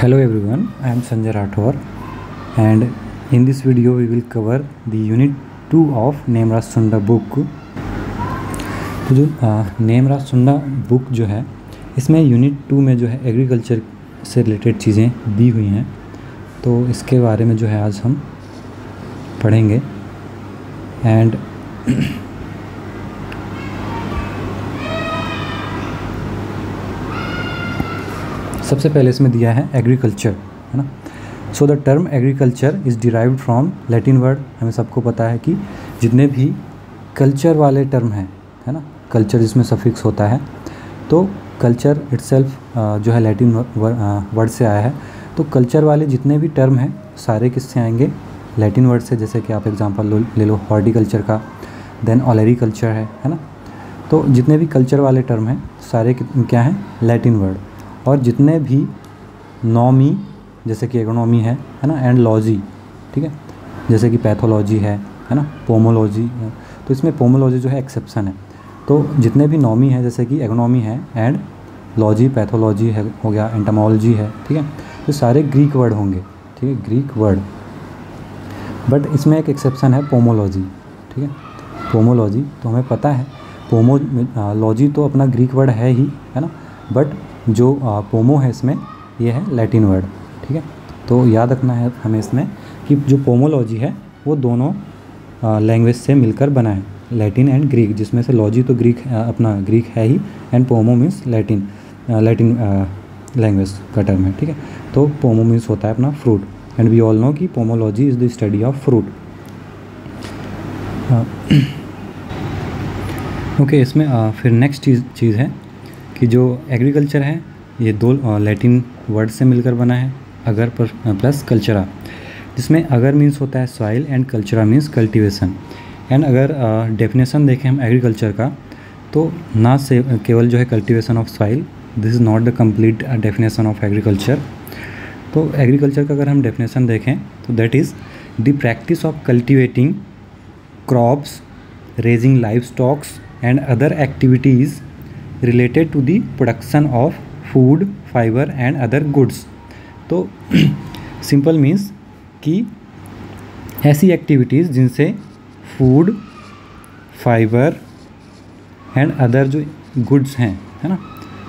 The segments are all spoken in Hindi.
Hello everyone, I am Sanjay Rathore and in this video we will cover the unit 2 of Nemraj Sunda book। तो जो नेमराज सुंडा बुक जो है इसमें यूनिट 2 में जो है एग्रीकल्चर से रिलेटेड चीज़ें दी हुई हैं, तो इसके बारे में जो है आज हम पढ़ेंगे। एंड सबसे पहले इसमें दिया है एग्रीकल्चर, है ना। So the term agriculture is derived from Latin word. हमें सबको पता है कि जितने भी कल्चर वाले टर्म हैं, है ना, कल्चर जिसमें सफिक्स होता है, तो कल्चर इटसेल्फ जो है लैटिन वर्ड से आया है। तो कल्चर वाले जितने भी टर्म हैं सारे किससे आएंगे? लैटिन वर्ड से। जैसे कि आप एग्जांपल ले लो हॉर्टिकल्चर का, देन ऑलरिकल्चर है ना। तो जितने भी कल्चर वाले टर्म हैं सारे क्या हैं? Latin word. और जितने भी नॉमी जैसे कि एग्रोनॉमी है ना, एंड लॉजी, ठीक है, जैसे कि पैथोलॉजी है ना, पोमोलॉजी, तो इसमें पोमोलॉजी जो है एक्सेप्शन है। तो जितने भी नॉमी है जैसे कि एग्रोनॉमी है एंड लॉजी, पैथोलॉजी है हो गया, एंटोमोलॉजी है, ठीक है, तो सारे ग्रीक वर्ड होंगे, ठीक है, ग्रीक वर्ड। बट इसमें एक एक्सेप्शन है पोमोलॉजी, ठीक है, पोमोलॉजी। तो हमें पता है पोमोलॉजी तो अपना ग्रीक वर्ड है ही, है ना, बट जो पोमो है इसमें ये है लैटिन वर्ड, ठीक है। तो याद रखना है हमें इसमें कि जो पोमोलॉजी है वो दोनों लैंग्वेज से मिलकर बना है, लैटिन एंड ग्रीक, जिसमें से लॉजी तो ग्रीक अपना ग्रीक है ही, एंड पोमो मीन्स लैटिन लैंग्वेज का टर्म है, ठीक है। तो पोमो मीन्स होता है अपना fruit, and we all know कि pomology is the study of fruit. Okay, इसमें फिर नेक्स्ट चीज़ है कि जो एग्रीकल्चर है ये दो लैटिन वर्ड से मिलकर बना है, अगर प्लस कल्चरा, जिसमें अगर मीन्स होता है सॉइल एंड कल्चरा मीन्स कल्टीवेशन। एंड अगर डेफिनेशन देखें हम एग्रीकल्चर का, तो ना से केवल जो है cultivation of soil, this is not the complete definition of agriculture. तो एग्रीकल्चर का अगर हम डेफिनेशन देखें तो that is the practice of cultivating crops, raising live stocks and other activities related to the production of food, fibre and other goods. तो सिंपल मीन्स कि ऐसी एक्टिविटीज़ जिनसे फूड, फाइबर एंड अदर जो गुड्स हैं, है ना,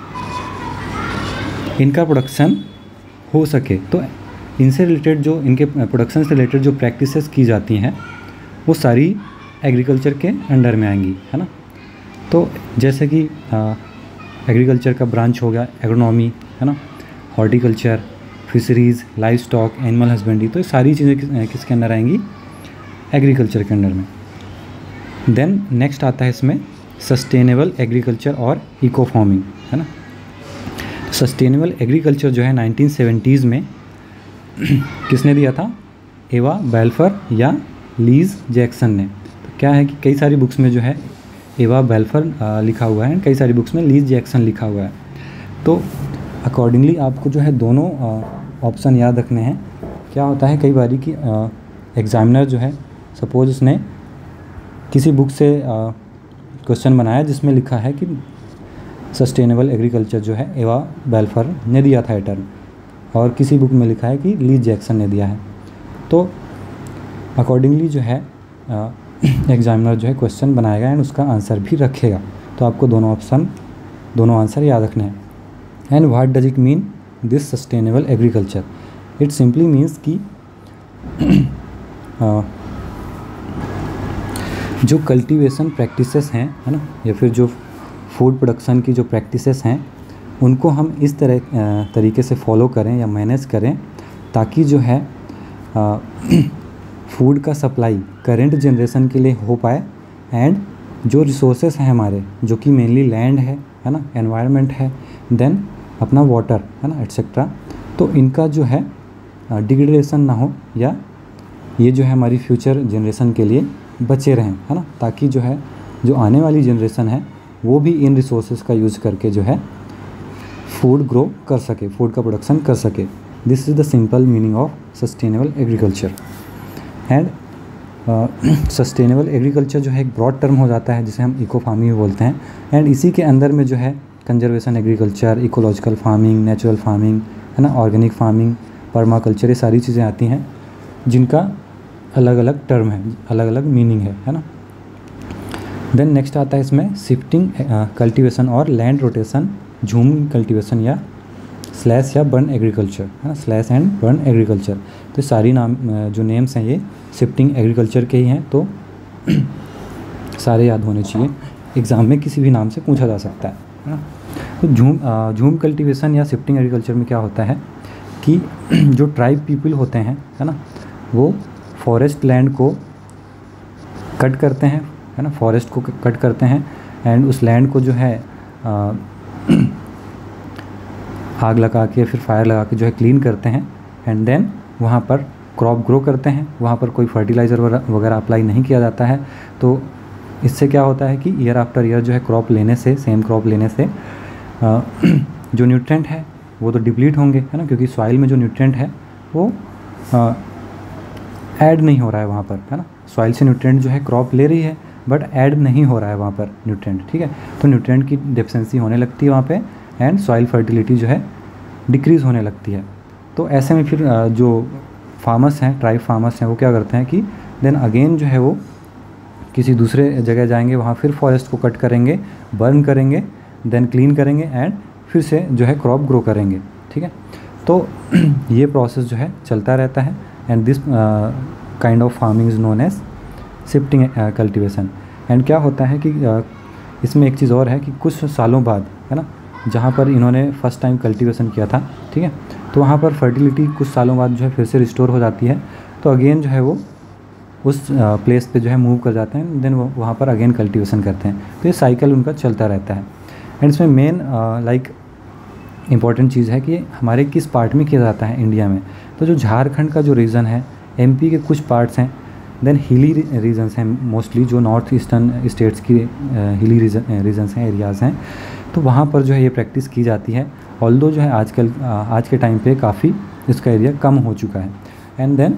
इनका प्रोडक्शन हो सके। तो इनसे रिलेटेड जो इनके प्रोडक्शन से रिलेटेड जो प्रैक्टिसेस की जाती हैं वो सारी एग्रीकल्चर के अंडर में आएंगी, है ना। तो जैसे कि एग्रीकल्चर का ब्रांच हो गया एग्रोनॉमी, है ना, horticulture, fisheries, live stock, animal husbandry, तो ये सारी चीज़ें किसके अंदर आएंगी? एग्रीकल्चर के अंडर में। देन नेक्स्ट आता है इसमें सस्टेनेबल एग्रीकल्चर और इको फार्मिंग, है ना। सस्टेनेबल एग्रीकल्चर जो है 1970s में किसने दिया था? एवा बेल्फर या लीज जैक्सन ने। तो क्या है कि कई सारी बुक्स में जो है एवा बेल्फर लिखा हुआ है, कई सारी बुक्स में लीज जैक्सन लिखा हुआ है। तो अकॉर्डिंगली आपको जो है दोनों ऑप्शन याद रखने हैं। क्या होता है कई बारी कि एग्जामिनर जो है सपोज उसने किसी बुक से क्वेश्चन बनाया जिसमें लिखा है कि सस्टेनेबल एग्रीकल्चर जो है एवा बेल्फर ने दिया था ये टर्म, और किसी बुक में लिखा है कि लीज जैक्सन ने दिया है। तो अकॉर्डिंगली जो है एग्जामिनर जो है क्वेश्चन बनाएगा एंड उसका आंसर भी रखेगा। तो आपको दोनों आंसर याद रखने हैं। And what does it mean this sustainable agriculture? It simply means कि जो कल्टीवेशन प्रैक्टिसेस हैं, है ना, या फिर जो फूड प्रोडक्शन की जो प्रैक्टिसेस हैं उनको हम इस तरीके से फॉलो करें या मैनेज करें ताकि जो है फूड का सप्लाई करेंट जनरेशन के लिए हो पाए, एंड जो रिसोर्सेस हैं हमारे जो कि मेनली लैंड है ना, एनवायरनमेंट है, देन अपना वाटर, है ना, एट्सेट्रा, तो इनका जो है डिग्रेडेशन ना हो, या ये जो है हमारी फ्यूचर जनरेशन के लिए बचे रहें, है ना, ताकि जो है जो आने वाली जनरेशन है वो भी इन रिसोर्सेज का यूज़ करके जो है फूड ग्रो कर सके, फूड का प्रोडक्शन कर सके। This is the simple meaning of sustainable agriculture. And sustainable agriculture जो है एक ब्रॉड टर्म हो जाता है जिसे हम इको फार्मिंग भी बोलते हैं, एंड इसी के अंदर में जो है conservation agriculture, ecological farming, natural farming, है ना, ऑर्गेनिक फार्मिंग, पर्माकल्चर, ये सारी चीज़ें आती हैं जिनका अलग अलग टर्म है, अलग अलग मीनिंग है ना। देन नेक्स्ट आता है इसमें शिफ्टिंग कल्टीवेशन और लैंड रोटेशन, झूम कल्टीवेशन या स्लैश या बर्न एग्रीकल्चर, है ना, स्लैश एंड बर्न एग्रीकल्चर। तो सारी नाम जो नेम्स हैं ये शिफ्टिंग एग्रीकल्चर के ही हैं, तो सारे याद होने चाहिए, एग्ज़ाम में किसी भी नाम से पूछा जा सकता है ना। तो झूम कल्टीवेशन या शिफ्टिंग एग्रीकल्चर में क्या होता है कि जो ट्राइब पीपल होते हैं, है ना, वो फॉरेस्ट लैंड को कट करते हैं, है ना, फॉरेस्ट को कट करते हैं एंड उस लैंड को जो है आग लगा के फिर फायर लगा के जो है क्लीन करते हैं एंड देन वहाँ पर क्रॉप ग्रो करते हैं। वहाँ पर कोई फर्टिलाइज़र वगैरह अप्लाई नहीं किया जाता है। तो इससे क्या होता है कि ईयर आफ्टर ईयर जो है क्रॉप लेने से, सेम क्रॉप लेने से जो न्यूट्रेंट है वो तो डिप्लीट होंगे, है ना, क्योंकि सॉइल में जो न्यूट्रेंट है वो ऐड नहीं हो रहा है वहाँ पर, है ना। सॉइल से न्यूट्रेंट जो है क्रॉप ले रही है बट ऐड नहीं हो रहा है वहाँ पर न्यूट्रेंट, ठीक है। तो न्यूट्रेंट की डेफिशिएंसी होने लगती है वहाँ पे एंड सॉइल फर्टिलिटी जो है डिक्रीज़ होने लगती है। तो ऐसे में फिर जो फार्मर्स हैं, ट्राइब फार्मर्स हैं, वो क्या करते हैं कि देन अगेन जो है वो किसी दूसरे जगह जाएंगे, वहाँ फिर फॉरेस्ट को कट करेंगे, बर्न करेंगे, देन क्लीन करेंगे एंड फिर से जो है क्रॉप ग्रो करेंगे, ठीक है। तो ये प्रोसेस जो है चलता रहता है and this kind of farming is known as shifting cultivation. And क्या होता है कि इसमें एक चीज़ और है कि कुछ सालों बाद, है ना, जहाँ पर इन्होंने फर्स्ट टाइम कल्टीवेशन किया था, ठीक है, तो वहाँ पर फर्टिलिटी कुछ सालों बाद जो है फिर से रिस्टोर हो जाती है। तो अगेन जो है वो उस प्लेस पे जो है मूव कर जाते हैं, देन वो वहाँ पर अगेन कल्टीवेशन करते हैं। तो ये साइकिल उनका चलता रहता है। एंड इसमें मेन लाइक इम्पॉर्टेंट चीज़ है कि हमारे किस पार्ट में किया जाता है इंडिया में। तो जो झारखंड का जो रीजन है, एमपी के कुछ पार्ट्स हैं, देन हिली रीजन्स हैं मोस्टली, जो नॉर्थ ईस्टर्न स्टेट्स की हिली रीजन्स हैं, एरियाज़ हैं, तो वहाँ पर जो है ये प्रैक्टिस की जाती है। ऑल्दो जो है आज के टाइम पे काफ़ी इसका एरिया कम हो चुका है। एंड देन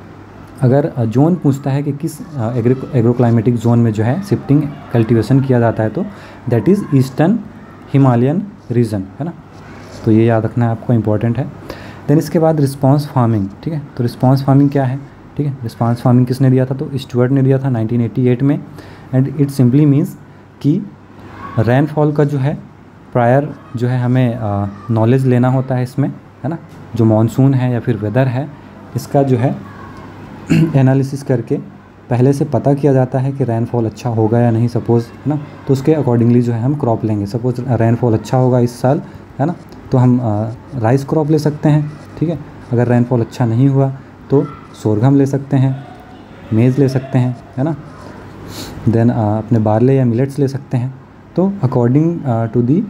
अगर जोन पूछता है कि किस एग्रोक्लाइमेटिक जोन में जो है शिफ्टिंग कल्टीवेशन किया जाता है, तो that is eastern Himalayan region, है ना। तो ये याद रखना है आपको, इम्पॉर्टेंट है। देन इसके बाद रिस्पॉन्स फार्मिंग, ठीक है। तो रिस्पॉन्स फार्मिंग क्या है, ठीक है। रिस्पॉन्स फार्मिंग किसने दिया था, तो स्टुअर्ट ने दिया था 1988 में। एंड इट सिंपली मीन्स कि रेनफॉल का जो है प्रायर जो है हमें नॉलेज लेना होता है इसमें, है ना। जो मॉनसून है या फिर वेदर है, इसका जो है एनालिसिस करके पहले से पता किया जाता है कि रेनफॉल अच्छा होगा या नहीं, सपोज़, है ना। तो उसके अकॉर्डिंगली जो है हम क्रॉप लेंगे। सपोज़ रेनफॉल अच्छा होगा इस साल, है ना, तो हम राइस क्रॉप ले सकते हैं, ठीक है। अगर रेनफॉल अच्छा नहीं हुआ तो सोरघम ले सकते हैं, मेज़ ले सकते हैं, है ना। देन अपने बारले या मिलेट्स ले सकते हैं। तो according to the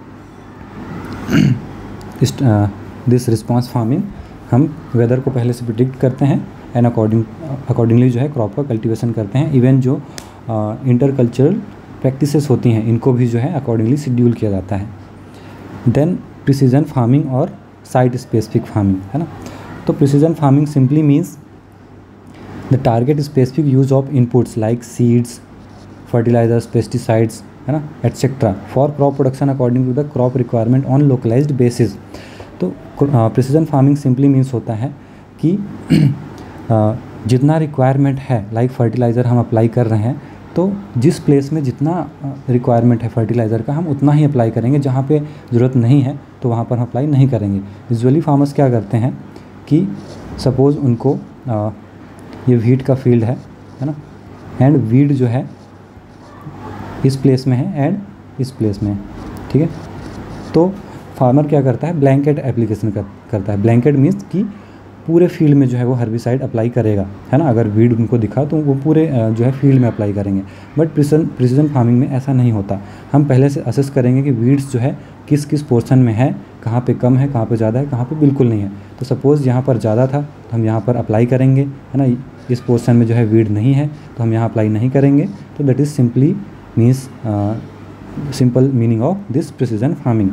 this response farming हम वेदर को पहले से प्रिडिक्ट करते हैं एंड अकॉर्डिंगली जो है क्रॉप का कल्टीवेशन करते हैं। इवन जो इंटरकल्चरल प्रैक्टिसेस होती हैं, इनको भी जो है अकॉर्डिंगली शेड्यूल किया जाता है। देन प्रिसीजन फार्मिंग और साइट स्पेसिफिक फार्मिंग, है ना। तो precision farming simply means the target specific use of inputs like seeds, fertilisers, pesticides, है ना, etcetera for crop production according to the crop requirement on localised basis. तो प्रिसीजन फार्मिंग सिंपली मीन्स होता है कि जितना रिक्वायरमेंट है, लाइक फर्टिलाइज़र हम अप्लाई कर रहे हैं, तो जिस प्लेस में जितना रिक्वायरमेंट है फर्टिलाइज़र का, हम उतना ही अप्लाई करेंगे। जहाँ पे ज़रूरत नहीं है तो वहाँ पर हम अप्लाई नहीं करेंगे। यूजुअली फार्मर्स क्या करते हैं कि सपोज़ उनको ये वीट का फील्ड है ना, एंड वीट जो है इस प्लेस में है एंड इस प्लेस में है, ठीक है। तो फार्मर क्या करता है, ब्लैंकेट एप्लीकेशन करता है। ब्लैंकेट मीन्स कि पूरे फील्ड में जो है वो हर्बिसाइड अप्लाई करेगा, है ना। अगर वीड उनको दिखा तो वो पूरे जो है फील्ड में अप्लाई करेंगे। बट प्रिसीजन फार्मिंग में ऐसा नहीं होता। हम पहले से असेस करेंगे कि वीड्स जो है किस किस पोर्शन में है, कहाँ पे कम है, कहाँ पे ज़्यादा है, कहाँ पे बिल्कुल नहीं है। तो सपोज़ यहाँ पर ज़्यादा था तो हम यहाँ पर अप्लाई करेंगे, है ना। इस पोर्शन में जो है वीड नहीं है तो हम यहाँ अप्लाई नहीं करेंगे। तो that is simply means simple meaning of this precision farming.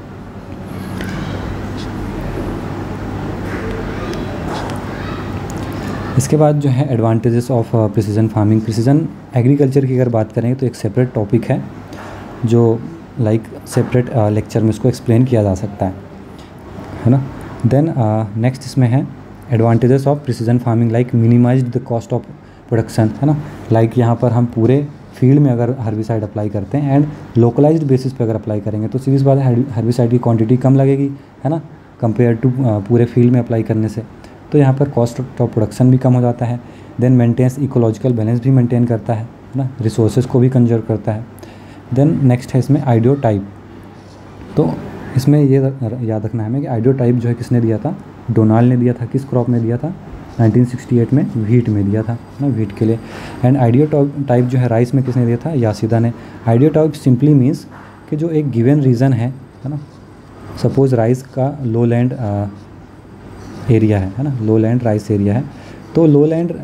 इसके बाद जो है advantages of precision farming. Precision agriculture की अगर बात करें तो एक सेपरेट टॉपिक है, जो लाइक सेपरेट लेक्चर में इसको एक्सप्लेन किया जा सकता है ना। देन नेक्स्ट इसमें है advantages of precision farming, like minimised the cost of production, है ना। लाइक यहाँ पर हम पूरे फील्ड में अगर हर्बिसाइड अप्लाई करते हैं एंड लोकलाइज्ड बेसिस पे अगर अप्लाई करेंगे तो सीरीज बात है हर्बिसाइड की क्वांटिटी कम लगेगी, है ना, कंपेयर टू पूरे फील्ड में अप्लाई करने से। तो यहाँ पर कॉस्ट ऑफ प्रोडक्शन भी कम हो जाता है। देन मेंटेन्स इकोलॉजिकल बैलेंस भी मेंटेन करता है ना, रिसोर्सेज को भी कंजर्व करता है। देन नेक्स्ट है इसमें आइडियो टाइप। तो इसमें ये याद रखना है हमें कि आइडियो टाइप जो है किसने दिया था, डोनाल्ड ने दिया था। किस क्रॉप में दिया था, 1968 में व्हीट में दिया था ना, व्हीट के लिए। एंड आइडियो टाइप जो है राइस में किसने दिया था, यासिदा ने। आइडियो टाइप सिंपली मीन्स कि जो एक गिवन रीजन है ना, सपोज राइस का लो लैंड एरिया है ना, लो लैंड राइस एरिया है, तो लो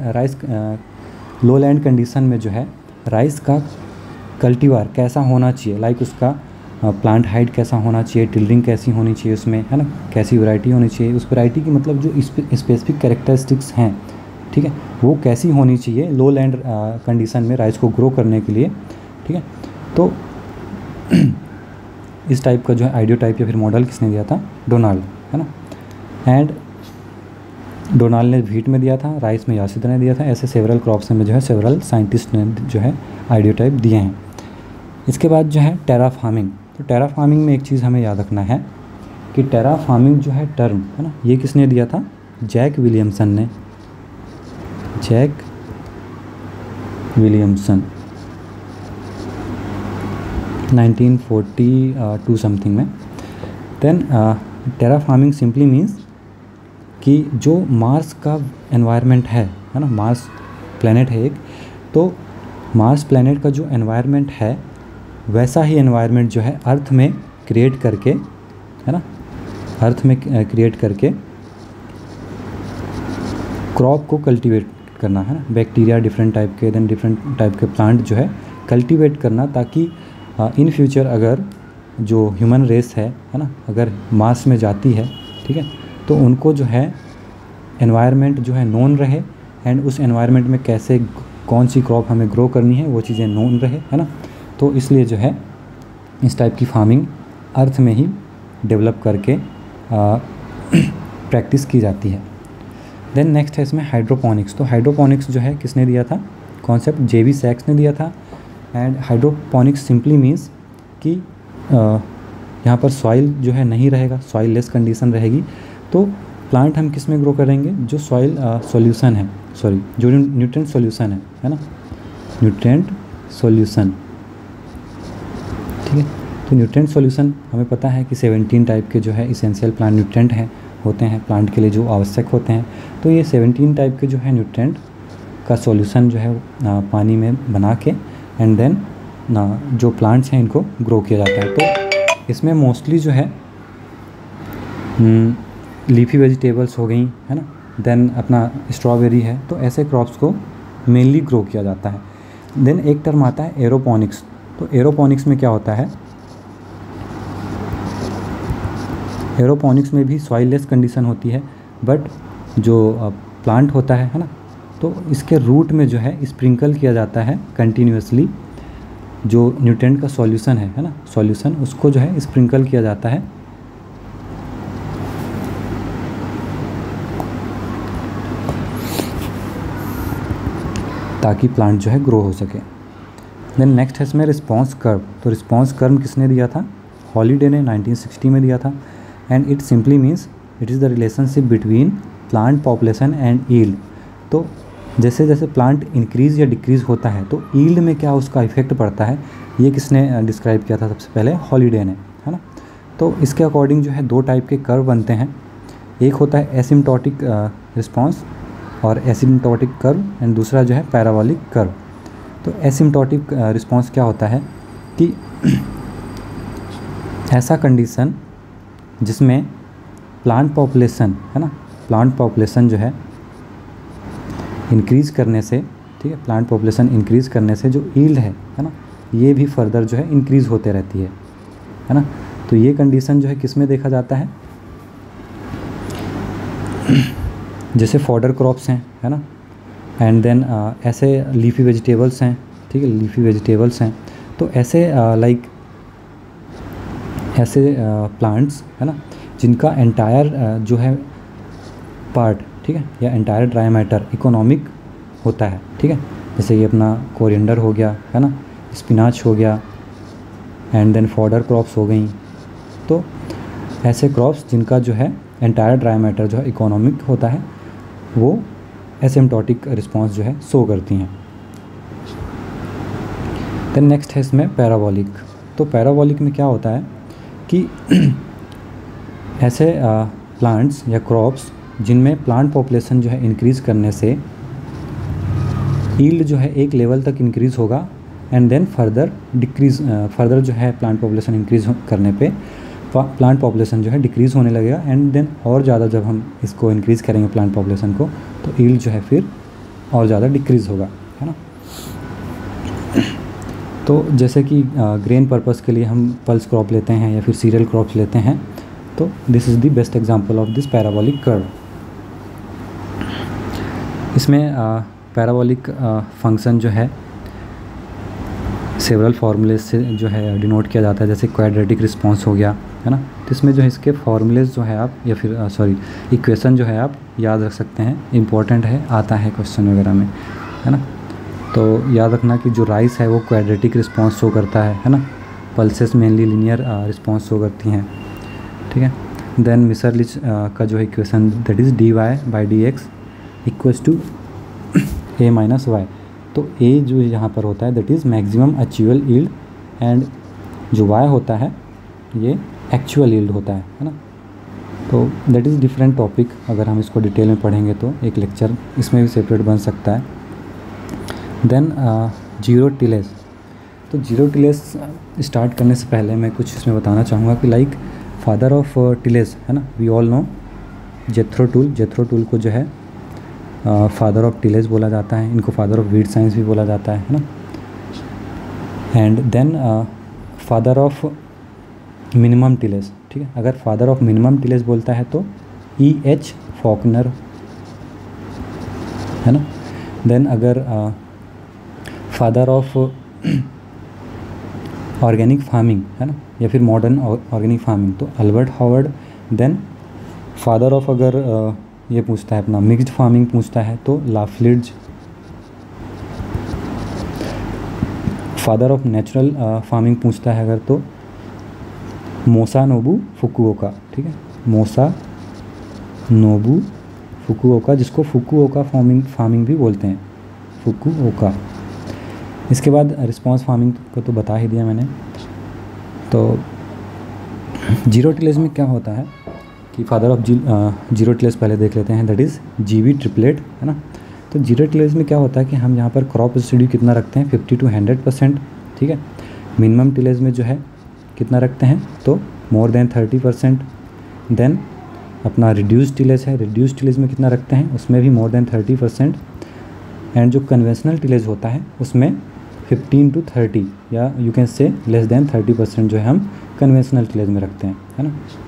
लैंड कंडीशन में जो है राइस का कल्टीवार कैसा होना चाहिए, लाइक उसका प्लांट हाइट कैसा होना चाहिए, टिल्डिंग कैसी होनी चाहिए उसमें, है ना, कैसी वैरायटी होनी चाहिए, उस वैरायटी की मतलब जो स्पेसिफिक कैरेक्टरिस्टिक्स हैं, ठीक है, वो कैसी होनी चाहिए लो लैंड कंडीशन में राइस को ग्रो करने के लिए, ठीक है। तो इस टाइप का जो है आइडियो टाइप या फिर मॉडल किसने दिया था, डोनाल्ड, है ना। एंड डोनाल्ड ने व्हीट में दिया था, राइस में यासिदा ने दिया था। ऐसे सेवरल क्रॉप्स में जो है सेवरल साइंटिस्ट ने जो है आइडियो टाइप दिए हैं। इसके बाद जो है टेरा फार्मिंग। तो टेरा फार्मिंग में एक चीज़ हमें याद रखना है कि टेरा फार्मिंग जो है टर्म, है ना, ये किसने दिया था, जैक विलियमसन ने, जैक विलियमसन 1942 समथिंग में। Then terra farming simply means कि जो मार्स का एनवायरनमेंट है ना, मार्स प्लैनेट है एक, तो मार्स प्लैनेट का जो एनवायरनमेंट है वैसा ही एनवायरनमेंट जो है अर्थ में क्रिएट करके, है ना, अर्थ में क्रिएट करके क्रॉप को कल्टीवेट करना, है ना, बैक्टीरिया डिफरेंट टाइप के, देन डिफरेंट टाइप के प्लांट जो है कल्टीवेट करना, ताकि इन फ्यूचर अगर जो ह्यूमन रेस है ना, अगर मार्स में जाती है, ठीक है, तो उनको जो है एनवायरनमेंट जो है नोन रहे एंड उस एनवायरनमेंट में कैसे कौन सी क्रॉप हमें ग्रो करनी है वो चीज़ें नोन रहे, है ना। तो इसलिए जो है इस टाइप की फार्मिंग अर्थ में ही डेवलप करके प्रैक्टिस की जाती है। देन नेक्स्ट है इसमें हाइड्रोपोनिक्स। तो हाइड्रोपोनिक्स जो है किसने दिया था कॉन्सेप्ट, जेवी सैक्स ने दिया था। एंड हाइड्रोपोनिक्स सिंपली मीन्स कि यहाँ पर सॉइल जो है नहीं रहेगा, सॉइल लेस कंडीशन रहेगी, तो प्लांट हम किस में ग्रो करेंगे, जो सॉइल सॉल्यूशन है, सॉरी जो न्यूट्रिएंट सॉल्यूशन है ना, न्यूट्रिएंट सॉल्यूशन, ठीक है। तो न्यूट्रिएंट सॉल्यूशन हमें पता है कि 17 टाइप के जो है इसेंशियल प्लांट न्यूट्रिएंट हैं होते हैं प्लांट के लिए जो आवश्यक होते हैं। तो ये 17 टाइप के जो है न्यूट्रिएंट का सॉल्यूशन जो है पानी में बना के एंड देन जो प्लांट्स हैं इनको ग्रो किया जाता है। तो इसमें मोस्टली जो है लीफी वेजिटेबल्स हो गई, है ना, देन अपना स्ट्रॉबेरी है, तो ऐसे क्रॉप्स को मेनली ग्रो किया जाता है। देन एक टर्म आता है एरोपोनिक्स। तो एरोपोनिक्स में क्या होता है, एरोपोनिक्स में भी सॉइल लेस कंडीशन होती है, बट जो प्लांट होता है ना, तो इसके रूट में जो है स्प्रिंकल किया जाता है कंटिन्यूसली जो न्यूट्रिएंट का सॉल्यूशन है ना, सॉल्यूशन उसको जो है स्प्रिंकल किया जाता है ताकि प्लांट जो है ग्रो हो सके। देन नेक्स्ट है इसमें रिस्पॉन्स कर्व। तो रिस्पॉन्स कर्व किसने दिया था, हॉलीडे ने 1960 में दिया था। And it simply means it is the relationship between plant population and yield. तो जैसे जैसे प्लांट इंक्रीज़ या डिक्रीज़ होता है तो ईल्ड में क्या उसका इफेक्ट पड़ता है, ये किसने डिस्क्राइब किया था सबसे पहले, हॉलीडे ने, है ना। तो इसके अकॉर्डिंग जो है 2 टाइप के कर्व बनते हैं, एक होता है एसिम्प्टोटिक रिस्पॉन्स और एसिम्प्टोटिक कर्व एंड दूसरा जो है पैराबोलिक कर्व। तो एसिम्प्टोटिक रिस्पॉन्स क्या होता है कि ऐसा कंडीशन जिसमें प्लांट पॉपुलेशन, है ना, प्लांट पॉपुलेशन जो है इंक्रीज़ करने से, ठीक है, प्लांट पॉपुलेशन इंक्रीज़ करने से जो ईल्ड है ना, ये भी फर्दर जो है इंक्रीज़ होते रहती है ना। तो ये कंडीशन जो है किस में देखा जाता है, जैसे फॉडर क्रॉप्स हैं, है ना, एंड देन ऐसे लीफी वेजिटेबल्स हैं, ठीक है, लीफी वेजिटेबल्स हैं, तो ऐसे लाइक ऐसे प्लांट्स, है ना, जिनका एंटायर जो है पार्ट, ठीक है, या एंटायर ड्राई मैटर इकोनॉमिक होता है, ठीक है, जैसे ये अपना कोरिएंडर हो गया, है ना, स्पिनाच हो गया, एंड देन फॉडर क्रॉप्स हो गई। तो ऐसे क्रॉप्स जिनका जो है एंटायर ड्राई मैटर जो है इकोनॉमिक होता है, वो एसिम्प्टोटिक रिस्पॉन्स जो है शो करती हैं। देन नेक्स्ट है इसमें पैराबोलिक। तो पैराबोलिक में क्या होता है कि ऐसे प्लांट्स या क्रॉप्स जिनमें प्लांट पॉपुलेशन जो है इंक्रीज़ करने से यील्ड जो है एक लेवल तक इंक्रीज़ होगा, एंड देन फर्दर जो है प्लांट पॉपुलेशन इंक्रीज़ करने पे प्लांट पॉपुलेशन जो है डिक्रीज़ होने लगेगा, एंड देन और ज़्यादा जब हम इसको इंक्रीज़ करेंगे प्लांट पॉपुलेशन को, तो यील्ड जो है फिर और ज़्यादा डिक्रीज़ होगा, है ना। तो जैसे कि ग्रेन पर्पस के लिए हम पल्स क्रॉप लेते हैं या फिर सीरियल क्रॉप्स लेते हैं, तो this is the best example of this parabolic curve. इसमें पैराबोलिक फंक्शन जो है सेवरल फार्मूले से जो है डिनोट किया जाता है, जैसे क्वाड्रेटिक रिस्पॉन्स हो गया, है ना। तो इसमें जो है इसके फार्मूलेज जो है आप या फिर इक्वेशन जो है आप याद रख सकते हैं, इम्पॉर्टेंट है, आता है क्वेश्चन वगैरह में, है ना। तो याद रखना कि जो राइस है वो क्वाड्रेटिक रिस्पॉन्स शो करता है ना। Pulses mainly linear response show करती हैं, ठीक है। देन मिसरलिच का जो है equation that is dy/dx equals to a minus y. तो a जो यहाँ पर होता है that is maximum achievable yield, and जो y होता है ये एक्चुअल यील्ड होता है ना। तो दैट इज़ डिफरेंट टॉपिक, अगर हम इसको डिटेल में पढ़ेंगे तो एक लेक्चर इसमें भी सेपरेट बन सकता है। देन जीरो टिलेज। तो जीरो टिलेज स्टार्ट करने से पहले मैं कुछ इसमें बताना चाहूँगा कि लाइक फादर ऑफ टिलेज, है ना, we all know Jethro Tull को जो है फादर ऑफ टिलेज बोला जाता है, इनको फादर ऑफ वीड साइंस भी बोला जाता है ना। And then father of minimum tillage, ठीक है, अगर फादर ऑफ मिनिमम टिलेज बोलता है तो E.H. फॉकनर, है ना। देन अगर फादर ऑफ ऑर्गेनिक फार्मिंग, है ना, या फिर मॉडर्न ऑर्गेनिक फार्मिंग, तो Albert Howard. Then father of अगर ये पूछता है अपना मिक्स्ड फार्मिंग पूछता है तो लाफ्लिड्ज। फादर ऑफ नेचुरल फार्मिंग पूछता है अगर तो मोसानोबू फुकुओका, ठीक है, मोसानोबू फुकुओका, जिसको फुकुओका फार्मिंग भी बोलते हैं, फुकुओका। इसके बाद रिस्पॉन्स फार्मिंग को तो बता ही दिया मैंने। तो जीरो टिलेज में क्या होता है कि फादर ऑफ जीरो टिलेज पहले देख लेते हैं, दैट इज़ जीवी ट्रिपलेट, है ना। तो जीरो टिलेज में क्या होता है कि हम यहाँ पर क्रॉप रेसिड्यू कितना रखते हैं, 50 to 100%, ठीक है। मिनिमम टिलेज में जो है कितना रखते हैं, तो मोर देन 30%। देन अपना रिड्यूस टिलेज है, रिड्यूस टिलेज में कितना रखते हैं, उसमें भी मोर देन 30%। एंड जो कन्वेंशनल टिलेज होता है उसमें 15 to 30 या you can say less than 30% जो है हम कन्वेंशनल टिलेज में रखते हैं, है ना।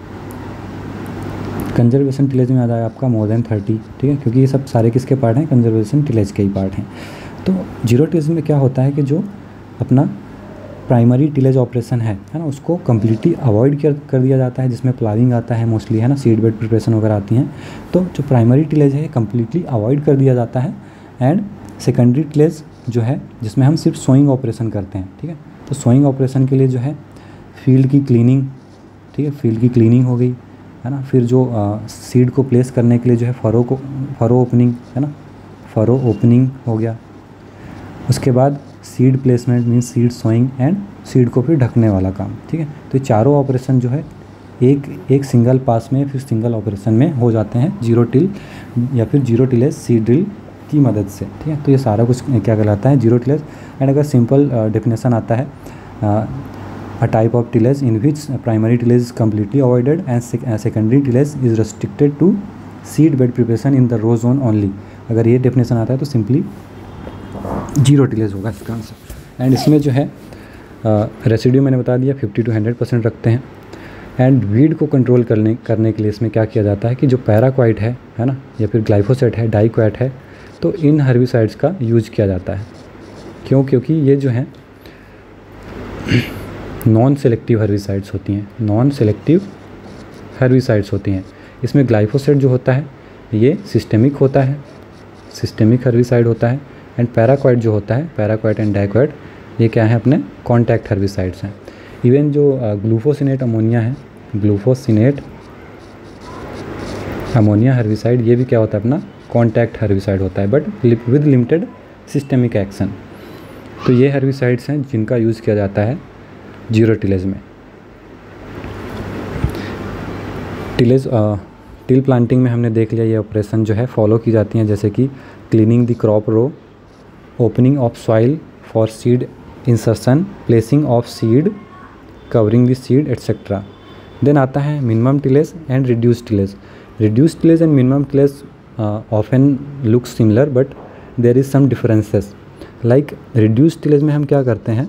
कंजर्वेशन टिलेज में आ जाएगा आपका मोर देन 30, ठीक है, क्योंकि ये सब सारे किसके पार्ट हैं, कंजर्वेशन टिलेज के ही पार्ट हैं। तो जीरो टिलेज में क्या होता है कि जो अपना प्राइमरी टिलेज ऑपरेशन है ना, उसको कम्प्लीटली अवॉइड कर दिया जाता है, जिसमें प्लाविंग आता है मोस्टली, है ना, सीड बेड प्रिपरेशन वगैरह आती हैं। तो जो प्राइमरी टिलेज है कम्प्लीटली अवॉइड कर दिया जाता है। एंड सेकेंडरी टिलेज जो है जिसमें हम सिर्फ सोइंग ऑपरेशन करते हैं, ठीक है। तो सोइंग ऑपरेशन के लिए जो है फील्ड की क्लीनिंग, ठीक है, फील्ड की क्लीनिंग हो गई, है ना। फिर जो सीड को प्लेस करने के लिए जो है फरो ओपनिंग, है ना, फरो ओपनिंग हो गया। उसके बाद seed placement means seed sowing, and seed को फिर ढकने वाला काम, ठीक है। तो ये चारों ऑपरेशन जो है एक सिंगल पास में फिर सिंगल ऑपरेशन में हो जाते हैं जीरो टिल या फिर जीरो टिलेज सीड ड्रिल की मदद से, ठीक है। तो ये सारा कुछ क्या कहलाता है, जीरो टिलेज। एंड अगर सिंपल डेफिनेशन आता है, a type of tillage in which primary tillage is completely avoided and secondary tillage is restricted to seed bed preparation in the row zone only। अगर ये डेफिनेशन आता है तो सिंपली जीरो टिलेज होगा इसका आंसर। एंड इसमें जो है रेसिड्यू मैंने बता दिया 50 to 100% रखते हैं। एंड वीड को कंट्रोल करने के लिए इसमें क्या किया जाता है कि जो पैराक्वाइट है ना, या फिर ग्लाइफोसेट है, डाइक्वाट है, तो इन हर्बिसाइड्स का यूज किया जाता है। क्योंकि ये जो है नॉन सेलेक्टिव हर्बिसाइड्स होती हैं, नॉन सेलेक्टिव हर्बिसाइड्स होती हैं। इसमें ग्लाइफोसेट जो होता है ये सिस्टेमिक होता है, सिस्टेमिक हर्बिसाइड होता है। एंड पैराक्वाइट जो होता है, पैराक्वाइट एंड डाइक्वाइट, ये क्या है अपने कॉन्टैक्ट हर्बिसाइड्स हैं। इवन जो ग्लूफोसिनेट अमोनिया है, ग्लूफोसिनेट अमोनिया हर्बिसाइड, ये भी क्या होता है अपना कॉन्टैक्ट हर्बिसाइड होता है, but with limited systemic action. तो ये हर्बिसाइड्स हैं जिनका यूज़ किया जाता है जीरो टिलेज में। टिलेज टिल प्लांटिंग में हमने देख लिया ये ऑपरेशन जो है फॉलो की जाती हैं, जैसे कि cleaning the crop row, opening of soil for seed insertion, placing of seed, covering the seed etcetera. Then आता है minimum tillage and reduced tillage. Reduced tillage and minimum tillage often look similar but there is some differences. Like reduced tillage में हम क्या करते हैं,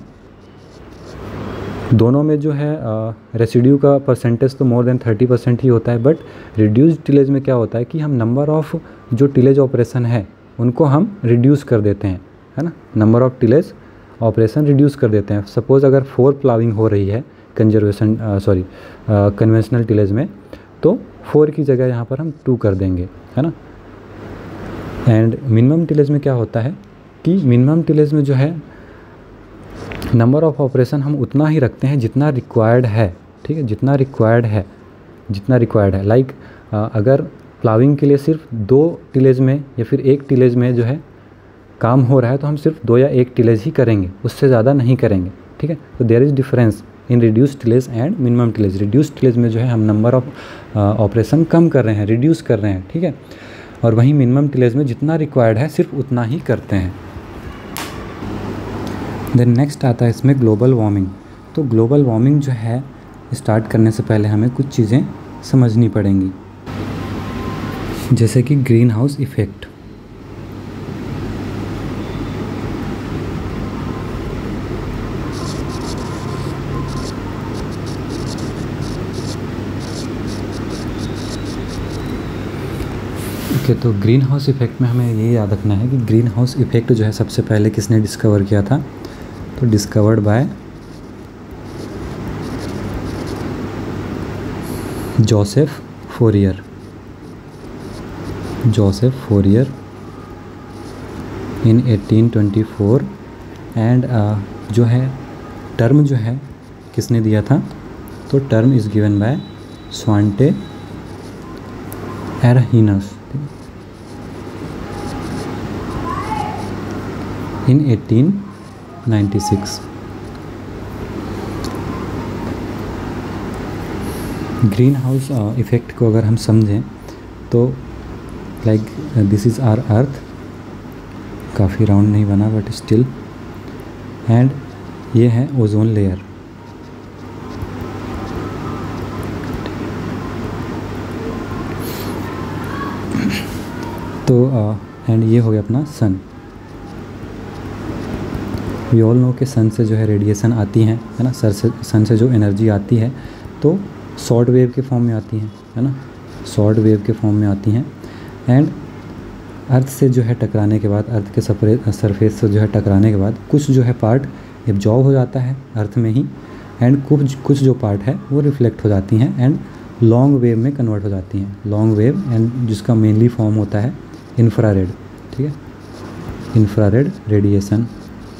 दोनों में जो है रेसिड्यू का परसेंटेज तो मोर देन 30% ही होता है, बट रिड्यूस्ड टिलेज में क्या होता है कि हम नंबर ऑफ़ जो टिलेज ऑपरेशन है उनको हम रिड्यूस कर देते हैं, है ना। Number of tillage operation reduce कर देते हैं। सपोज़ अगर 4 प्लाविंग हो रही है कन्वेंशनल टिलेज में, तो 4 की जगह यहाँ पर हम 2 कर देंगे, है ना। एंड मिनिमम टिलेज में क्या होता है कि मिनिमम टिलेज में जो है नंबर ऑफ़ ऑपरेशन हम उतना ही रखते हैं जितना रिक्वायर्ड है, ठीक है, जितना रिक्वायर्ड है। लाइक अगर प्लाविंग के लिए सिर्फ 2 टिलेज में या फिर 1 टिलेज में जो है काम हो रहा है तो हम सिर्फ 2 या 1 टिलेज ही करेंगे, उससे ज़्यादा नहीं करेंगे, ठीक है। तो there is difference in reduced tillage and minimum tillage. Reduced tillage में जो है हम नंबर ऑफ ऑपरेशन कम कर रहे हैं, रिड्यूस कर रहे हैं, ठीक है। और वहीं मिनिमम टिलेज में जितना रिक्वायर्ड है सिर्फ उतना ही करते हैं। देन नेक्स्ट आता है इसमें ग्लोबल वार्मिंग। तो ग्लोबल वार्मिंग जो है स्टार्ट करने से पहले हमें कुछ चीज़ें समझनी पड़ेंगी, जैसे कि ग्रीन हाउस इफ़ेक्ट। ओके, तो ग्रीन हाउस इफ़ेक्ट में हमें ये याद रखना है कि ग्रीन हाउस इफ़ेक्ट जो है सबसे पहले किसने डिस्कवर किया था, तो discovered by Joseph Fourier in 1824। And जो है टर्म जो है किसने दिया था, तो term is given by Svante Arrhenius in 1896। Green house effect को अगर हम समझें तो like this is our earth, काफ़ी राउंड नहीं बना बट स्टिल, एंड ये है ओजोन लेयर। तो एंड ये हो गया अपना सन। वी ऑल नो कि सन से जो है रेडिएशन आती है ना, सन से जो एनर्जी आती है तो शॉर्ट वेव के फॉर्म में आती है ना, शॉर्ट वेव के फॉर्म में आती हैं। एंड अर्थ से जो है टकराने के बाद, अर्थ के सरफेस से जो है टकराने के बाद कुछ जो है पार्ट एब्जॉर्ब हो जाता है अर्थ में ही, एंड कुछ जो पार्ट है वो रिफ्लेक्ट हो जाती हैं एंड लॉन्ग वेव में कन्वर्ट हो जाती हैं। लॉन्ग वेव एंड जिसका मेनली फॉर्म होता है इंफ्रारेड, ठीक है, इंफ्रारेड रेडिएशन।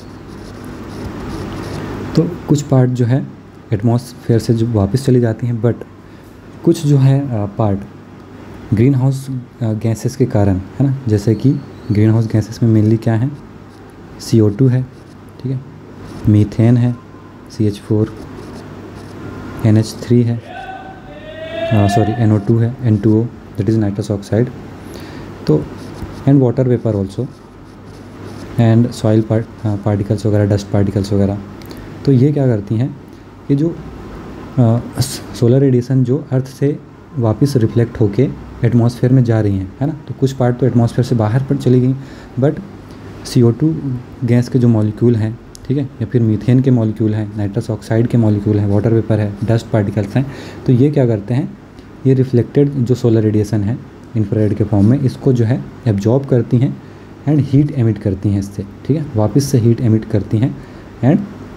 तो कुछ पार्ट जो है एटमॉस्फेयर से जो वापस चली जाती हैं, बट कुछ जो है पार्ट ग्रीन हाउस गैसेस के कारण, है ना, जैसे कि ग्रीन हाउस गैसेस में मेनली क्या है, CO2 है, ठीक है, मीथेन है, CH4, NH3 है, NO2 है, N2O that is nitrous oxide. तो and water vapour also, and soil particles वगैरह, डस्ट पार्टिकल्स वगैरह। तो ये क्या करती हैं, ये जो सोलर रेडिएशन जो अर्थ से वापस रिफ्लेक्ट होके एटमॉस्फेयर में जा रही हैं, है ना, तो कुछ पार्ट तो एटमॉस्फेयर से बाहर पर चली गई, बट CO2 गैस के जो मॉलिक्यूल हैं, ठीक है, या फिर मीथेन के मॉलिक्यूल हैं, नाइट्रस ऑक्साइड के मॉलिक्यूल हैं, वाटर वेपर है, डस्ट पार्टिकल्स हैं, तो ये क्या करते हैं, ये रिफ्लेक्टेड जो सोलर रेडिएशन है इंफ्रारेड के फॉर्म में, इसको जो है एब्जॉर्ब करती हैं एंड हीट एमिट करती हैं इससे, ठीक है, वापस से हीट एमिट करती हैं एंड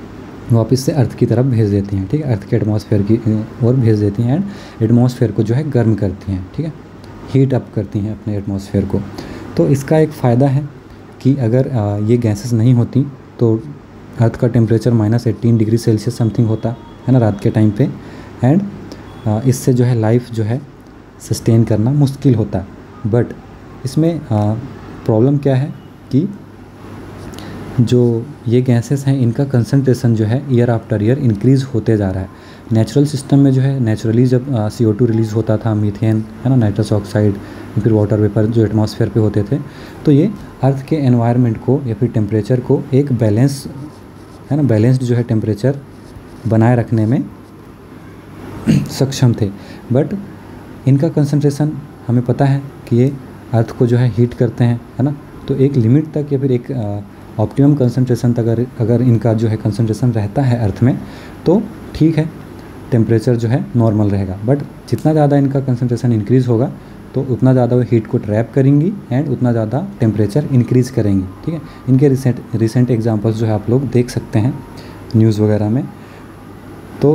वापस से अर्थ की तरफ भेज देती हैं, ठीक है, अर्थ के एटमॉस्फेयर की ओर भेज देती हैं एंड एटमॉस्फेयर को जो है गर्म करती हैं, ठीक है, हीट अप करती हैं अपने एटमॉस्फेयर को। तो इसका एक फ़ायदा है कि अगर ये गैसेस नहीं होती तो अर्थ का टेम्परेचर -18 डिग्री सेल्सियस समथिंग होता है ना रात के टाइम पे, एंड इससे जो है लाइफ जो है सस्टेन करना मुश्किल होता। बट इसमें प्रॉब्लम क्या है कि जो ये गैसेस हैं इनका कंसंट्रेशन जो है ईयर आफ्टर ईयर इंक्रीज़ होते जा रहा है। नेचुरल सिस्टम में जो है नेचुरली जब CO2 रिलीज़ होता था, मीथेन है ना, नाइट्रस ऑक्साइड, फिर वाटर वेपर जो एटमॉस्फेयर पे होते थे, तो ये अर्थ के एनवायरनमेंट को या फिर टेम्परेचर को एक बैलेंस है ना, बैलेंस्ड जो है टेम्परेचर बनाए रखने में सक्षम थे। बट इनका कंसंट्रेशन हमें पता है कि ये अर्थ को जो है हीट करते हैं, है ना, तो एक लिमिट तक या फिर एक ऑप्टिमम कंसंट्रेशन तक अगर इनका जो है कंसंट्रेशन रहता है अर्थ में तो ठीक है, टेम्परेचर जो है नॉर्मल रहेगा। बट जितना ज़्यादा इनका कंसंट्रेशन इंक्रीज़ होगा तो उतना ज़्यादा वो हीट को ट्रैप करेंगी एंड उतना ज़्यादा टेम्परेचर इंक्रीज़ करेंगी, ठीक है। इनके रिसेंट एग्जांपल्स जो है आप लोग देख सकते हैं न्यूज़ वगैरह में। तो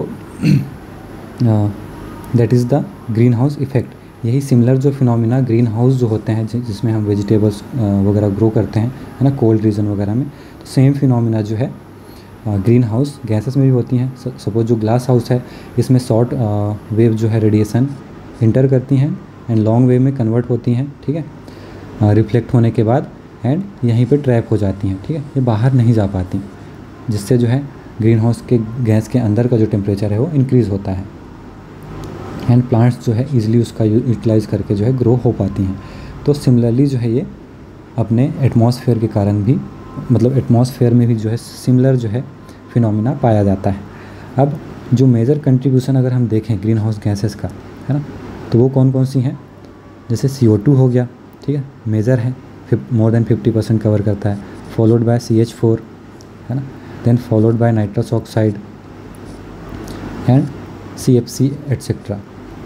that is the green house effect. यही सिमिलर जो फिनोमिना ग्रीन हाउस जो होते हैं जिसमें हम वेजिटेबल्स वगैरह ग्रो करते हैं, है ना, कोल्ड रीजन वगैरह में, तो सेम फिनोमिना जो है ग्रीन हाउस गैसेस में भी होती हैं। सपोज जो ग्लास हाउस है इसमें शॉर्ट वेव जो है रेडिएशन इंटर करती हैं एंड लॉन्ग वेव में कन्वर्ट होती हैं, ठीक है, रिफ्लेक्ट होने के बाद एंड यहीं पे ट्रैप हो जाती हैं, ठीक है, ये बाहर नहीं जा पाती, जिससे जो है ग्रीन हाउस के गैस के अंदर का जो टेम्परेचर है वो इंक्रीज़ होता है एंड प्लांट्स जो है ईजिली उसका यूटिलाइज़ करके जो है ग्रो हो पाती हैं। तो सिमिलरली जो है ये अपने एटमॉस्फेयर के कारण भी, मतलब एटमॉस्फेयर में भी जो है सिमिलर जो है फिनोमिना पाया जाता है। अब जो मेजर कंट्रीब्यूशन अगर हम देखें ग्रीन हाउस गैसेस का, है ना, तो वो कौन कौन सी हैं, जैसे CO2 हो गया, ठीक है, मेजर है, मोर देन 50% कवर करता है, फॉलोड बाय CH4, है ना, then followed by nitrous oxide and CFC etcetera.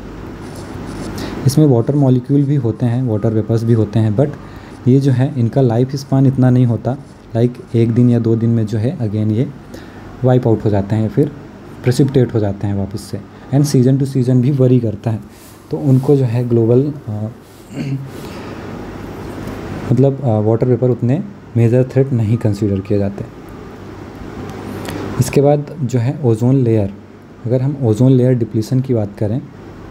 इसमें वाटर मॉलिक्यूल भी होते हैं, वाटर वेपर्स भी होते हैं, बट ये जो है इनका लाइफ स्पान इतना नहीं होता, लाइक 1 दिन या 2 दिन में जो है अगेन ये वाइप आउट हो जाते हैं या फिर प्रेसिपिटेट हो जाते हैं वापस से, एंड सीज़न टू सीज़न भी वरी करता है। तो उनको जो है ग्लोबल मतलब वाटर वेपर उतने मेजर थ्रेट नहीं कंसीडर किए जाते। इसके बाद जो है ओजोन लेयर, अगर हम ओजोन लेयर डिप्लीशन की बात करें,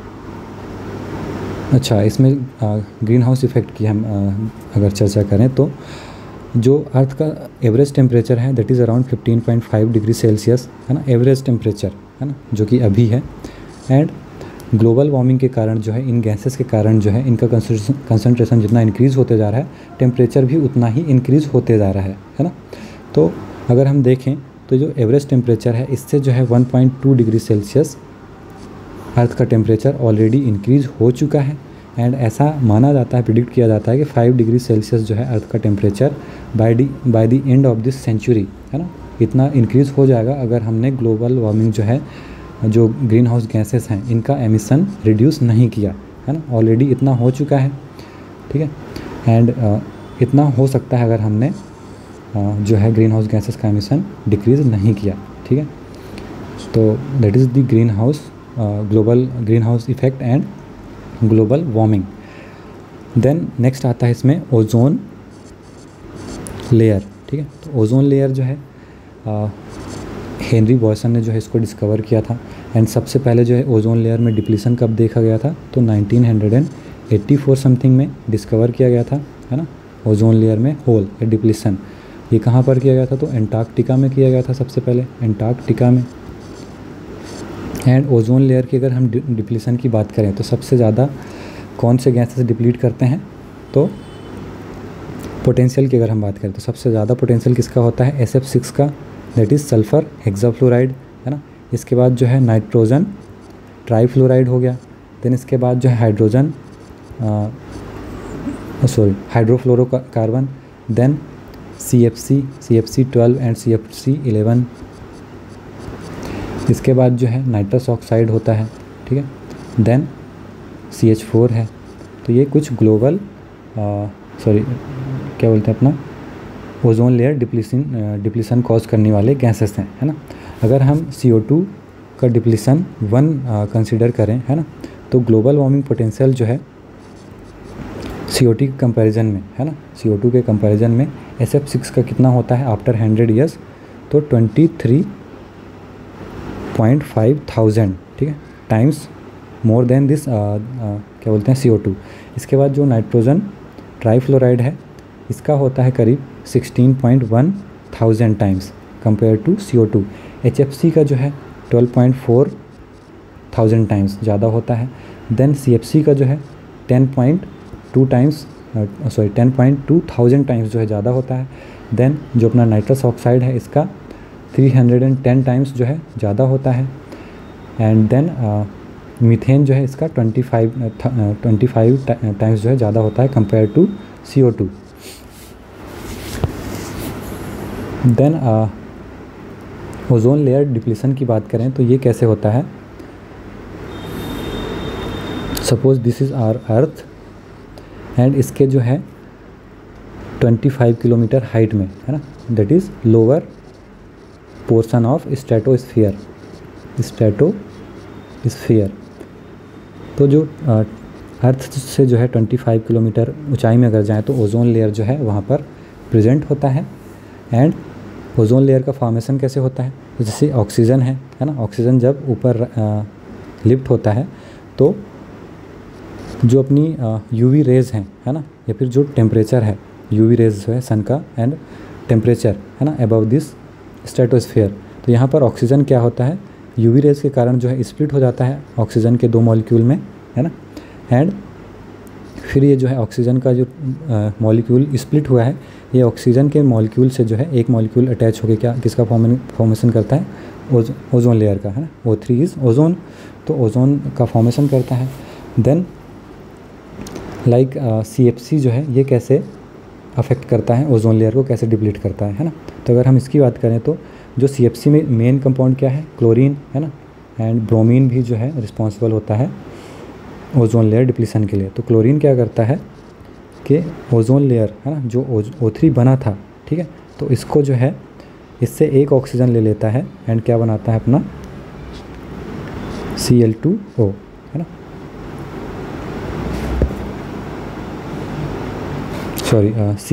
अच्छा इसमें ग्रीन हाउस इफ़ेक्ट की हम अगर चर्चा करें तो जो अर्थ का एवरेज टेम्परेचर है that is around 15.5 degree Celsius, है ना, एवरेज टेम्परेचर, है ना, जो कि अभी है। एंड ग्लोबल वार्मिंग के कारण जो है इन गैसेस के कारण जो है इनका कंसंट्रेशन जितना इंक्रीज़ होते जा रहा है टेम्परेचर भी उतना ही इंक्रीज़ होते जा रहा है ना। तो अगर हम देखें तो जो एवरेज टेम्परेचर है इससे जो है 1.2 डिग्री सेल्सियस अर्थ का टेम्परेचर ऑलरेडी इंक्रीज़ हो चुका है एंड ऐसा माना जाता है, प्रिडिक्ट किया जाता है कि 5 डिग्री सेल्सियस जो है अर्थ का temperature by the end of this century, है ना, इतना इंक्रीज़ हो जाएगा अगर हमने ग्लोबल वार्मिंग जो है, जो ग्रीन हाउस गैसेस हैं इनका एमिशन रिड्यूस नहीं किया, है ना, ऑलरेडी इतना हो चुका है, ठीक है, एंड इतना हो सकता है अगर हमने जो है ग्रीन हाउस गैसेस का एमिशन डिक्रीज़ नहीं किया, ठीक है। तो that is the green house global green house effect and global warming. Then next आता है इसमें ओजोन लेयर, ठीक है। तो ओजोन लेयर जो है हेनरी बॉयसन ने जो है इसको डिस्कवर किया था एंड सबसे पहले जो है ओजोन लेयर में डिप्लीशन कब देखा गया था, तो 1984 समथिंग में डिस्कवर किया गया था, है ना, ओजोन लेयर में होल या डिप्लीशन। ये कहाँ पर किया गया था, तो एंटार्क्टिका में किया गया था सबसे पहले, एंटार्क्टिका में। एंड ओजोन लेयर की अगर हम डिप्लीशन की बात करें तो सबसे ज़्यादा कौन से गैसेस डिप्लीट करते हैं, तो पोटेंशियल की अगर हम बात करें तो सबसे ज़्यादा पोटेंशियल किसका होता है, SF6 का, दैट इज़ सल्फ़र हेक्साफ्लोराइड, है ना। इसके बाद जो है नाइट्रोजन ट्राईफ्लोराइड हो गया, देन इसके बाद जो है hydrogen hydrofluorocarbon, then CFC12 and CFC11। इसके बाद जो है नाइट्रस ऑक्साइड होता है, ठीक है, देन CH4 है। तो ये कुछ ग्लोबल क्या बोलते हैं अपना ओजोन लेयर डिप्लीशन कॉज करने वाले गैसेस हैं, है ना। अगर हम CO2 का डिप्लीशन 1 कंसिडर करें, है ना, तो ग्लोबल वार्मिंग पोटेंशियल जो है CO2 के कंपैरिजन में, है ना, CO2 के कंपैरिजन में SF6 का कितना होता है आफ्टर 100 ईयर्स, तो 23.5,000, ठीक है, टाइम्स मोर देन दिस क्या बोलते हैं CO2। इसके बाद जो नाइट्रोजन ट्राईफ्लोराइड है, इसका होता है करीब 16.1,000 times compare to CO2। HFC का जो है 12.4,000 टाइम्स ज़्यादा होता है। देन CFC का जो है 10.2,000 टाइम्स जो है ज़्यादा होता है। देन जो अपना नाइट्रस ऑक्साइड है, इसका 310 टाइम्स जो है ज़्यादा होता है। एंड देन मीथेन जो है इसका 25 टाइम्स जो है ज़्यादा होता है compare to CO2। Then ozone layer depletion की बात करें तो ये कैसे होता है। Suppose this is our earth and इसके जो है 25 किलोमीटर हाइट में, है ना, that is lower portion of stratosphere. तो जो अर्थ से जो है 25 किलोमीटर ऊंचाई में अगर जाएँ तो ओजोन लेयर जो है वहाँ पर प्रेजेंट होता है। एंड ओजोन लेयर का फॉर्मेशन कैसे होता है, जैसे ऑक्सीजन है ना, ऑक्सीजन जब ऊपर लिफ्ट होता है तो जो अपनी UV रेज़ हैं, है ना, या फिर जो टेम्परेचर है, UV रेज़ जो है सन का एंड टेम्परेचर, है ना, अबव दिस स्ट्रेटोस्फीयर, तो यहाँ पर ऑक्सीजन क्या होता है, UV रेज़ के कारण जो है स्प्लिट हो जाता है ऑक्सीजन के 2 मॉलिक्यूल में, है ना। एंड फिर ये जो है ऑक्सीजन का जो मॉलिक्यूल स्प्लिट हुआ है, ये ऑक्सीजन के मॉलिक्यूल से जो है एक मॉलिक्यूल अटैच होकर क्या किसका फॉर्मेशन करता है, ओजोन लेयर का, है ना। O3 इज़ ओजोन, तो ओजोन का फॉर्मेशन करता है। देन लाइक CFC जो है ये कैसे अफेक्ट करता है ओजोन लेयर को, कैसे डिप्लीट करता है ना। तो अगर हम इसकी बात करें तो जो CFC में मेन कंपाउंड क्या है, क्लोरीन, है ना, एंड ब्रोमीन भी जो है रिस्पॉन्सिबल होता है ओजोन लेयर डिप्लीशन के लिए। तो क्लोरीन क्या करता है कि ओजोन लेयर, है ना, जो O3 बना था, ठीक है, तो इसको जो है इससे एक ऑक्सीजन ले लेता है एंड क्या बनाता है अपना Cl2O, है ना, सॉरी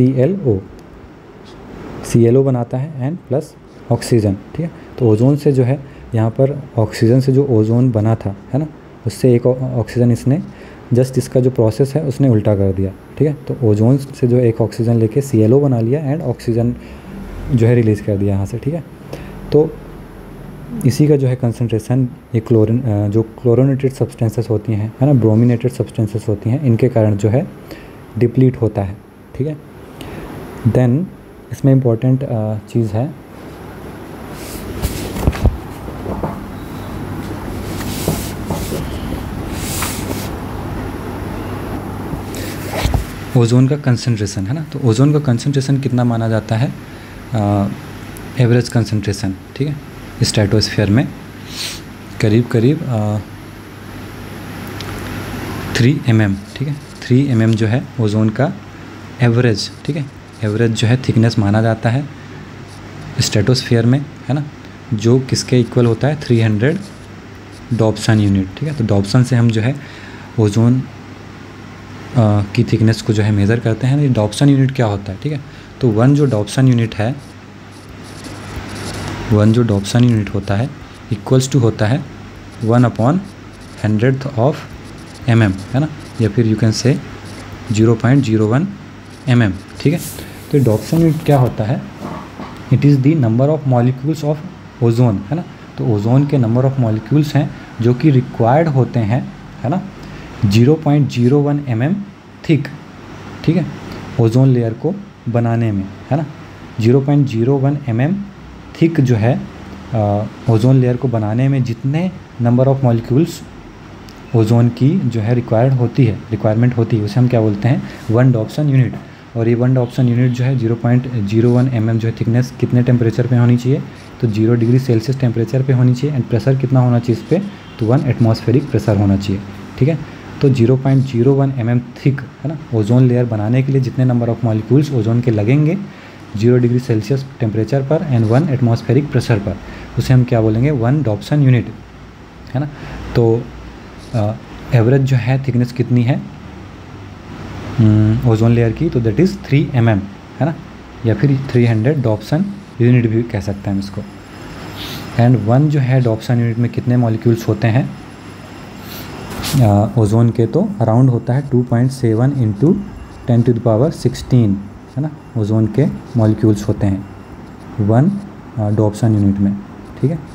ClO बनाता है एंड प्लस ऑक्सीजन, ठीक है। तो ओजोन से जो है यहाँ पर ऑक्सीजन से जो ओजोन बना था, है ना, उससे एक ऑक्सीजन इसने जस्ट इसका जो प्रोसेस है उसने उल्टा कर दिया, ठीक है। तो ओजोन से जो एक ऑक्सीजन लेके ClO बना लिया एंड ऑक्सीजन जो है रिलीज़ कर दिया यहाँ से, ठीक है। तो इसी का जो है कंसंट्रेशन ये जो क्लोरोनेटेड सब्सटेंसेस होती हैं, है ना, ब्रोमिनेटेड सब्सटेंसेस होती हैं, इनके कारण जो है डिप्लीट होता है, ठीक है। देन इसमें इम्पॉर्टेंट चीज़ है ओजोन का कंसंट्रेशन, है ना। तो ओजोन का कंसंट्रेशन कितना माना जाता है, एवरेज कंसंट्रेशन, ठीक है, स्ट्रेटोस्फीयर में करीब 3 mm, ठीक है, 3 mm जो है ओजोन का एवरेज, ठीक है, एवरेज जो है थिकनेस माना जाता है स्ट्रेटोस्फीयर में, है ना, जो किसके इक्वल होता है 300 डॉप्सन यूनिट, ठीक है। तो डॉप्सन से हम जो है ओजोन की थिकनेस को जो है मेज़र करते हैं। डॉप्सन यूनिट क्या होता है, ठीक है। तो वन जो डॉप्सन यूनिट होता है इक्वल्स टू होता है 1/100th ऑफ mm, है ना, या फिर यू कैन से 0.01 mm, ठीक है। तो डॉप्सन यूनिट क्या होता है, it is the number of molecules of ozone, है ना। तो ओजोन के नंबर ऑफ मॉलिक्यूल्स हैं जो कि रिक्वायर्ड होते हैं, है ना, 0.01 mm थिक, ठीक है, ओजोन लेयर को बनाने में, है ना। 0.01 mm थिक जो है ओजोन लेयर को बनाने में जितने नंबर ऑफ मॉलिक्यूल्स ओजोन की जो है रिक्वायरमेंट होती है उसे हम क्या बोलते हैं, 1 डॉप्सन यूनिट। और ये 1 डॉप्सन यूनिट जो है 0.01 mm जो है थिकनेस कितने टेम्परेचर पे होनी चाहिए, तो 0 डिग्री सेल्सियस टेम्परेचर पे होनी चाहिए। एंड प्रेशर कितना होना चाहिए इस पर, तो 1 एटमॉस्फेरिक प्रेशर होना चाहिए, ठीक है। तो 0.01 mm थिक, है ना, ओजोन लेयर बनाने के लिए जितने नंबर ऑफ मॉलिक्यूल्स ओजोन के लगेंगे 0 डिग्री सेल्सियस टेम्परेचर पर एंड 1 एटमॉस्फेरिक प्रेशर पर, उसे हम क्या बोलेंगे 1 डॉप्सन यूनिट, है ना। तो एवरेज जो है थिकनेस कितनी है ओजोन लेयर की, तो दैट इज़ 3 mm, है ना, या फिर 300 डॉप्सन यूनिट भी कह सकते हैं हम इसको। एंड 1 जो है डॉप्सन यूनिट में कितने मॉलिक्यूल्स होते हैं ओजोन के, तो अराउंड होता है 2.7 × 10⁻16, है ना, ओजोन के मॉलिक्यूल्स होते हैं 1 डॉप्सन यूनिट में, ठीक है।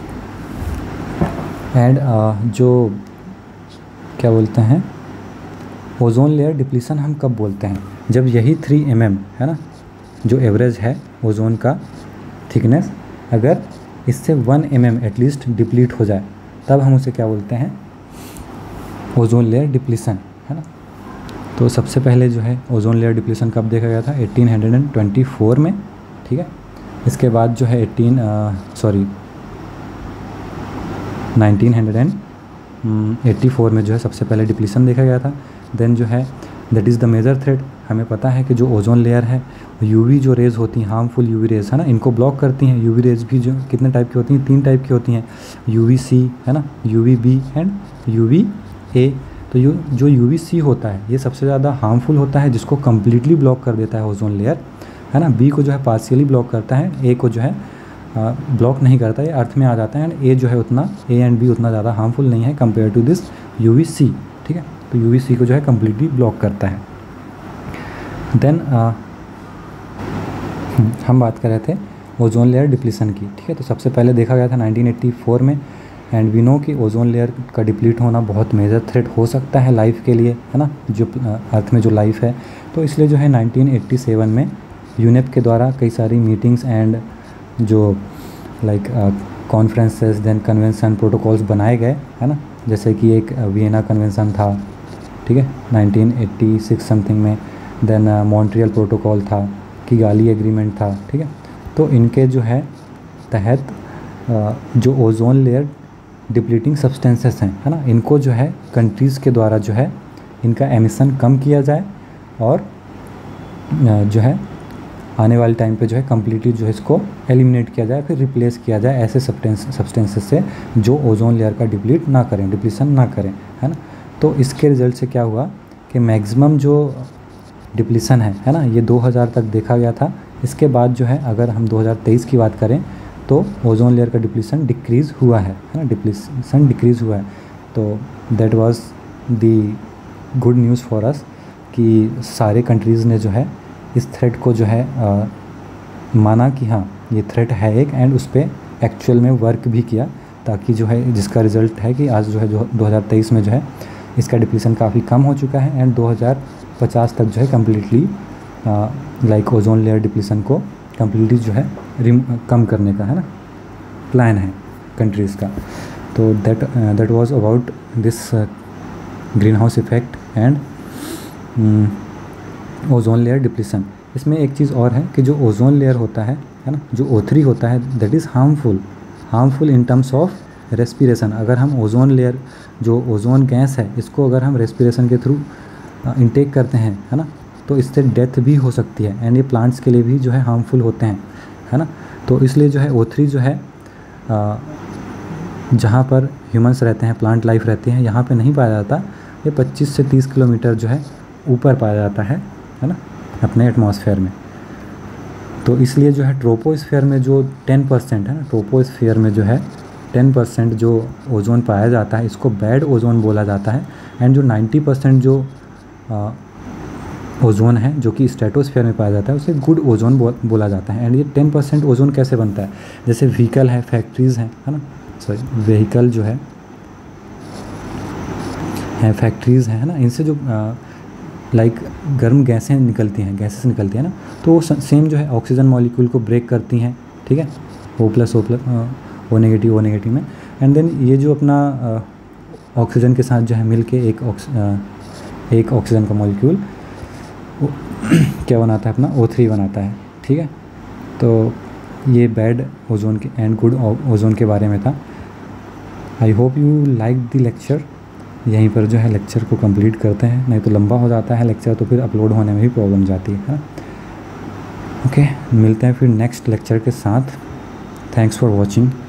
एंड जो क्या बोलते हैं ओजोन लेयर डिप्लीशन हम कब बोलते हैं, जब यही 3 mm, है ना, जो एवरेज है ओजोन का थिकनेस, अगर इससे 1 mm एटलीस्ट डिप्लीट हो जाए, तब हम उसे क्या बोलते हैं ओजोन लेयर डिप्लीशन, है ना। तो सबसे पहले जो है ओजोन लेयर डिप्लीशन कब देखा गया था 1824 में, ठीक है। इसके बाद जो है 1984 में जो है सबसे पहले डिप्लीशन देखा गया था। देन जो है that is the major threat, हमें पता है कि जो ओजोन लेयर है यूवी जो रेज़ होती हैं, हार्मफुल यूवी रेज़, है ना, इनको ब्लॉक करती हैं। यूवी रेज़ भी जो कितने टाइप की होती हैं, 3 टाइप की होती हैं, UVC, है ना, UVB एंड UVA। तो जो UVC होता है ये सबसे ज़्यादा हार्मफुल होता है, जिसको कम्प्लीटली ब्लॉक कर देता है ओजोन लेयर, है ना। B को जो है पार्शियली ब्लॉक करता है, A को जो है ब्लॉक नहीं करता, ये अर्थ में आ जाता है। एंड A जो है उतना A एंड B उतना ज़्यादा हार्मफुल नहीं है कंपेयर टू दिस UVC, ठीक है। तो UVC को जो है कम्प्लीटली ब्लॉक करता है। देन हम बात कर रहे थे ओजोन लेयर डिप्लीशन की, ठीक है। तो सबसे पहले देखा गया था 1984 में। एंड वी नो कि ओजोन लेयर का डिप्लीट होना बहुत मेजर थ्रेट हो सकता है लाइफ के लिए, है ना, जो अर्थ में जो लाइफ है। तो इसलिए जो है 1987 में यूनेप के द्वारा कई सारी मीटिंग्स एंड जो like conferences, then convention, protocols बनाए गए, है ना। जैसे कि एक वियना कन्वेंशन था, ठीक है, 1986 समथिंग में। देन मॉन्ट्रियल प्रोटोकॉल था, किगाली एग्रीमेंट था, ठीक है। तो इनके जो है तहत जो ओजोन लेयर डिप्लीटिंग सब्सटेंसेस हैं, है ना, इनको जो है कंट्रीज़ के द्वारा जो है इनका एमिशन कम किया जाए, और जो है आने वाले टाइम पे जो है कम्प्लीटली जो है इसको एलिमिनेट किया जाए, फिर रिप्लेस किया जाए ऐसे सब्सटेंसेस से जो ओजोन लेयर का डिप्लीशन ना करें, है ना। तो इसके रिज़ल्ट से क्या हुआ कि मैक्सिमम जो डिप्लीशन है ना, ये 2000 तक देखा गया था। इसके बाद जो है अगर हम 2023 की बात करें तो ओजोन लेयर का डिप्लीशन डिक्रीज़ हुआ है ना, डिप्लीशन डिक्रीज़ हुआ है। तो that was the good news for us कि सारे कंट्रीज़ ने जो है इस थ्रेट को जो है माना कि हाँ ये थ्रेट है एक, एंड उस पर एक्चुअल में वर्क भी किया, ताकि जो है जिसका रिज़ल्ट है कि आज जो है 2023 में जो है इसका डिप्लीशन काफ़ी कम हो चुका है। एंड 2050 तक जो है completely like ozone layer depletion को कम्प्लीटली जो है कम करने का, है ना, प्लान है कंट्रीज़ का। तो that was about this green house effect and ozone layer depletion. इसमें एक चीज़ और है कि जो ओजोन लेयर होता है ना, जो O3 होता है, that is harmful in terms of respiration. अगर हम ओजोन लेयर जो ओजोन गैस है इसको अगर हम रेस्पिरेशन के थ्रू इंटेक करते हैं, है ना, तो इससे डेथ भी हो सकती है, एंड ये प्लांट्स के लिए भी जो है हार्मफुल होते हैं, है ना। तो इसलिए जो है O3 जो है जहाँ पर ह्यूमंस रहते हैं, प्लांट लाइफ रहती है, यहाँ पे नहीं पाया जाता। ये 25 से 30 किलोमीटर जो है ऊपर पाया जाता है ना, अपने एटमॉस्फेयर में। तो इसलिए जो है ट्रोपोस्फेयर में जो 10% है ना, ट्रोपोस्फेयर में जो है 10% जो ओजोन पाया जाता है इसको बैड ओजोन बोला जाता है। एंड जो 90% जो ओजोन है जो कि स्ट्रेटोस्फेयर में पाया जाता है उसे गुड ओजोन बोला जाता है। एंड ये 10% ओजोन कैसे बनता है, जैसे व्हीकल है, फैक्ट्रीज़ हैं, है ना, सॉरी व्हीकल जो है फैक्ट्रीज़ हैं, है ना, इनसे जो लाइक गर्म गैसेस निकलती हैं ना, तो वो सेम जो है ऑक्सीजन मॉलिक्यूल को ब्रेक करती हैं, ठीक है, O नेगेटिव में। एंड देन ये जो अपना ऑक्सीजन के साथ जो है मिल के एक ऑक्सीजन का मॉलिक्यूल क्या बनाता है, अपना O3 बनाता है, ठीक है। तो ये बैड ओजोन के एंड गुड ओजोन के बारे में था। I hope you like the lecture. यहीं पर जो है लेक्चर को कंप्लीट करते हैं, नहीं तो लंबा हो जाता है लेक्चर, तो फिर अपलोड होने में भी प्रॉब्लम जाती है ना। ओके, मिलते हैं फिर नेक्स्ट लेक्चर के साथ। Thanks for watching.